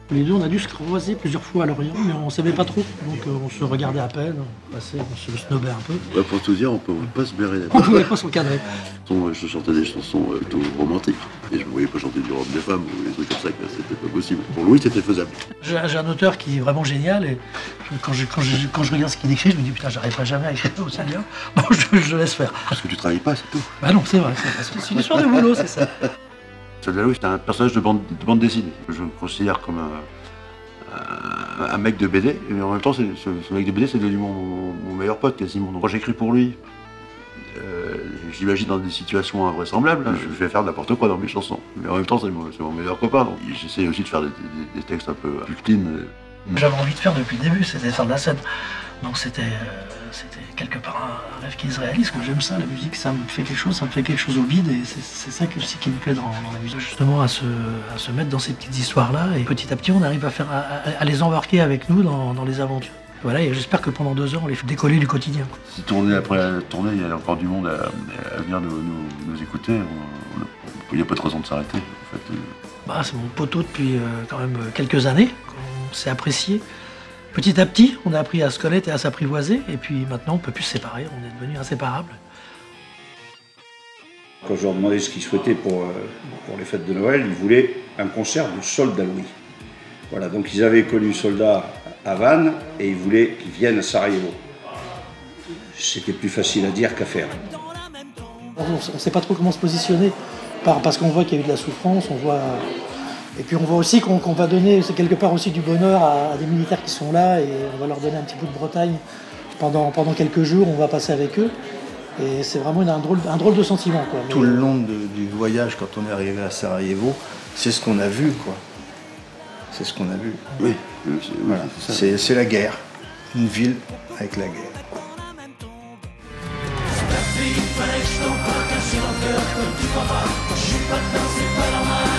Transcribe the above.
Les deux, on a dû se croiser plusieurs fois à Lorient, mais on ne savait pas trop. Donc on se regardait à peine, on se snobait un peu. Bah, pour tout dire, on ne pouvait pas se blairer On ne pouvait pas s'encadrer. Je chantais des chansons plutôt romantiques. Et je ne me voyais pas chanter du robe des femmes ou des trucs comme ça, c'était pas possible. Pour Louis, c'était faisable. J'ai un auteur qui est vraiment génial et quand je regarde ce qu'il écrit, je me dis putain, j'arriverai jamais à écrire aussi bien. Bon, je laisse faire. Parce que tu travailles pas, c'est tout. Bah non, c'est vrai, c'est une histoire de boulot, c'est ça. Soldat Louis, c'était un personnage de bande dessinée. Je le considère comme un mec de BD, mais en même temps, ce mec de BD, c'est devenu mon meilleur pote quasiment. Donc, quand j'écris pour lui, j'imagine dans des situations invraisemblables, je vais faire n'importe quoi dans mes chansons. Mais en même temps, c'est mon meilleur copain. Donc, j'essaie aussi de faire des textes un peu plus clean. J'avais envie de faire depuis le début, c'était de faire de la scène. Donc c'était quelque part un rêve qui se réalise, que j'aime ça, la musique, ça me fait quelque chose au vide, et c'est ça aussi qui me plaît dans la musique. Justement à se mettre dans ces petites histoires-là, et petit à petit on arrive à les embarquer avec nous dans les aventures. Voilà, et j'espère que pendant 2 ans on les fait décoller du quotidien. Si tournée après la tournée, il y a encore du monde à venir nous écouter, il n'y a pas de raison de s'arrêter. En fait. Bah, c'est mon poteau depuis quand même quelques années, on s'est apprécié. Petit à petit, on a appris à se connaître et à s'apprivoiser, et puis maintenant on ne peut plus se séparer, on est devenus inséparables. Quand je leur demandais ce qu'ils souhaitaient pour les fêtes de Noël, ils voulaient un concert de Soldat Louis. Voilà, donc ils avaient connu Soldat à Vannes et ils voulaient qu'il vienne à Sarajevo. C'était plus facile à dire qu'à faire. On ne sait pas trop comment se positionner, parce qu'on voit qu'il y a eu de la souffrance, et puis on voit aussi qu'on va donner quelque part aussi du bonheur à des militaires qui sont là, et on va leur donner un petit bout de Bretagne pendant quelques jours, on va passer avec eux. Et c'est vraiment un drôle de sentiment, quoi. Tout le long du voyage, quand on est arrivé à Sarajevo, c'est ce qu'on a vu, quoi. C'est ce qu'on a vu. Oui, voilà. C'est la guerre. Une ville avec la guerre. Fallait que je t'en parle, caché dans le cœur, comme tu crois pas. Quand je suis pas dedans, c'est pas normal.